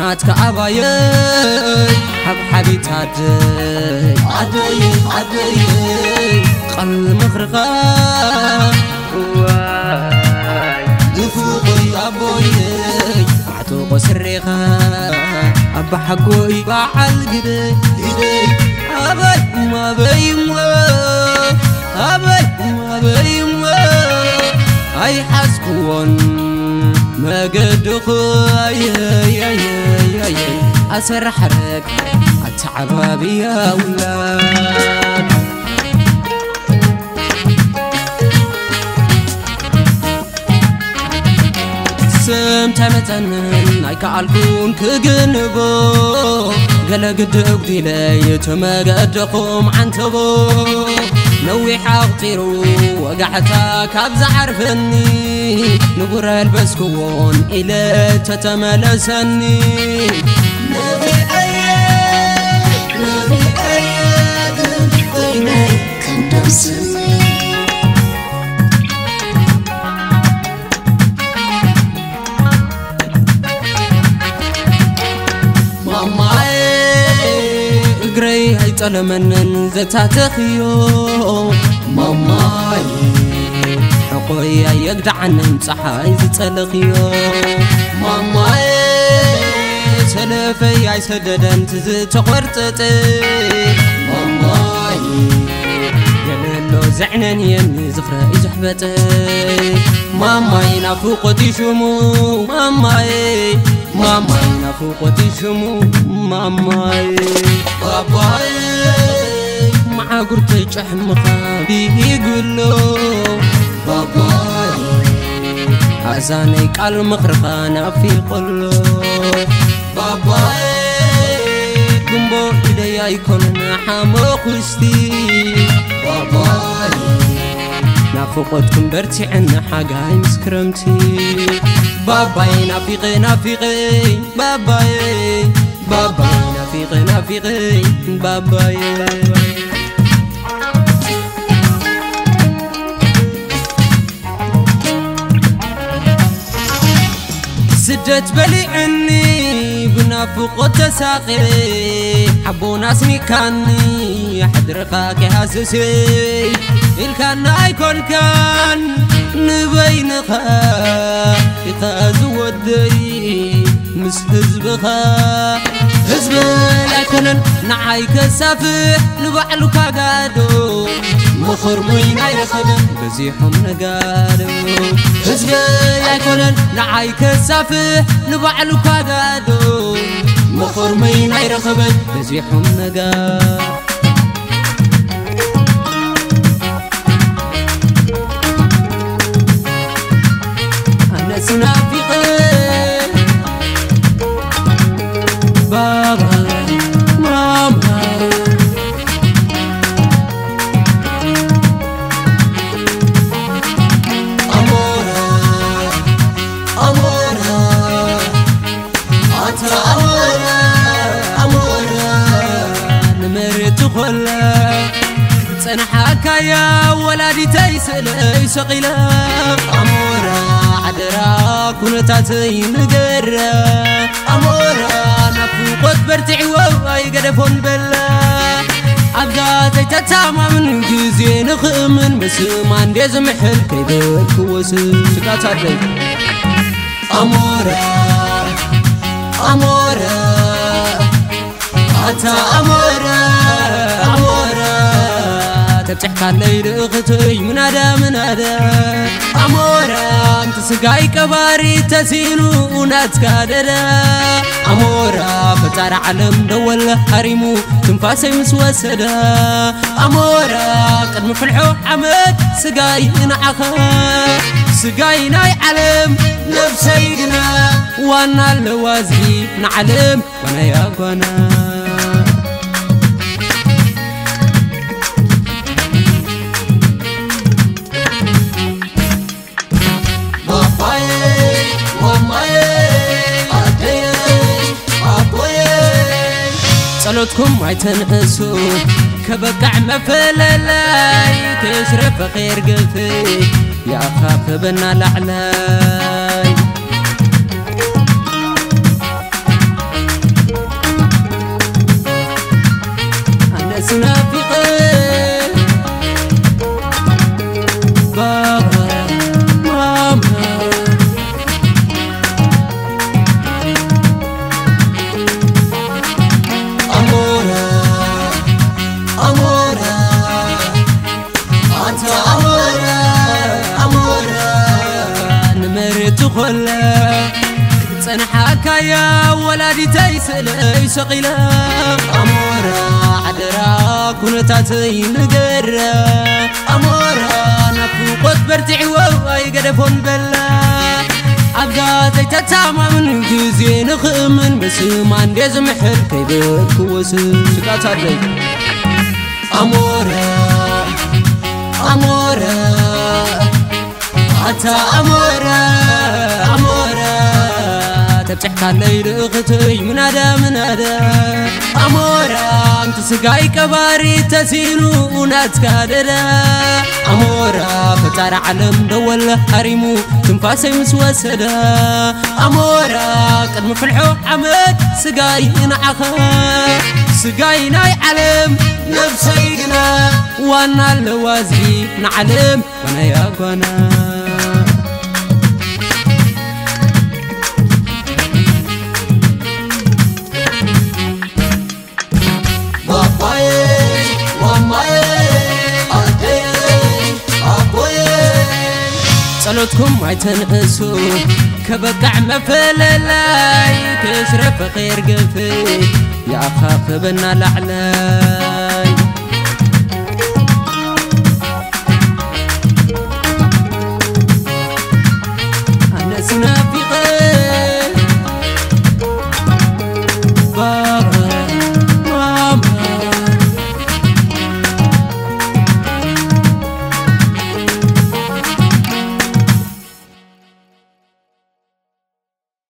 ناتك أباي حبحبي تادي عدي قل مخرقة دفوقي أبوي عطوق سريقة أبا حقوي بعل قدي أبي ما بيمو أي حسكون ما قد خوي أسر حرك أتعب بيا أولاد سمت متنن أي كالكون كجنبو قال قد أقدي لي تما قد قوم عن تبو نوي حاطيرو وقعتك أبز عرفني نقر البسكون إلى تتملسني نبي أياد بيني كندوسني قري هاي طلمنن زتاتخيو ماماي حقويا يقدعنن صحاي زتلخيو ماماي سلفي اي سددن تزتقرططي ماماي يللو زعنن يمي زخرا يزحبطي ماماي نافوقتي شمو ماماي نافوقتي شمو ماماي باباي مع قرطي شحمخا بيه يقولو باباي عزاني قال مخرقانا في قلو باباي قنبو إليا يكون حامو خستي باباي نافوقتكم برتي عنا حاجة مسكرمتي باباي نافيقي باباي نافيقي باباي سدت بلي عني بنافوق تساقي حبو ناسني كاني حدرقاك هاسسي الكان ايكون كان نبينخا يقاز ودي مس حزبخا حزب لايكونن نعايك سافح نبعلو كاقادو مخرمين ايرخبن بزيحهم نقادو حزب لايكونن نعايك سافح نبعلو كاقادو مخرمين ايرخبن بزيحهم نقادو صنحك يا ولادي تيسلي سقيلا أمورا عدرا كنتاتي نقرا أمورا نفوقت برتعي وواي قدفون بلا أبداتي تتعمى من جزي نخمن بس ما عندي زمحل كيدك وسن سكاتاتي أمورا أتا أمورا تبتحكى الليل اختي منادا أمورا انت سقاي كباري تسينو وناتكاددا أمورا فتار علم دول هريمو تنفاسي مسوسدا أمورا قد مفلحو حمد سقاي نعخا سقاي ناي علم نفسينا وانا اللوازي نعلم وانا يا قوانا صلوتكم عيتنقسو كبقع مفللاي تشرف خير قلفي يا أخاف بنا الأعلاي كله صنحك يا ولادي تيسلي سقيلة أمورا عدرا كنتاتي نقرا أمورا نفوقت برتعي وواي قدفون بلا أبقاتي تتعمى من جزي نخمن بس ما نديز محل كيبك وسن سكات هادي أمورا أمورا أتا أمورا أمورا تبتحك الليل اختي منادا أمورا انت سقاي كباري تسينو وناتك هددا أمورا فتار علم دول هريمو تنفاسي مسوسدا أمورا قدم فلحو عمد سقاي نعخا سقاي ناي علم نفسي قنا وانا اللوازي نعلم وانا يا قنا صلوتكم عتنقسو كبقع مفللاي تشرف خير قفي يا أخاف بنا الأعلى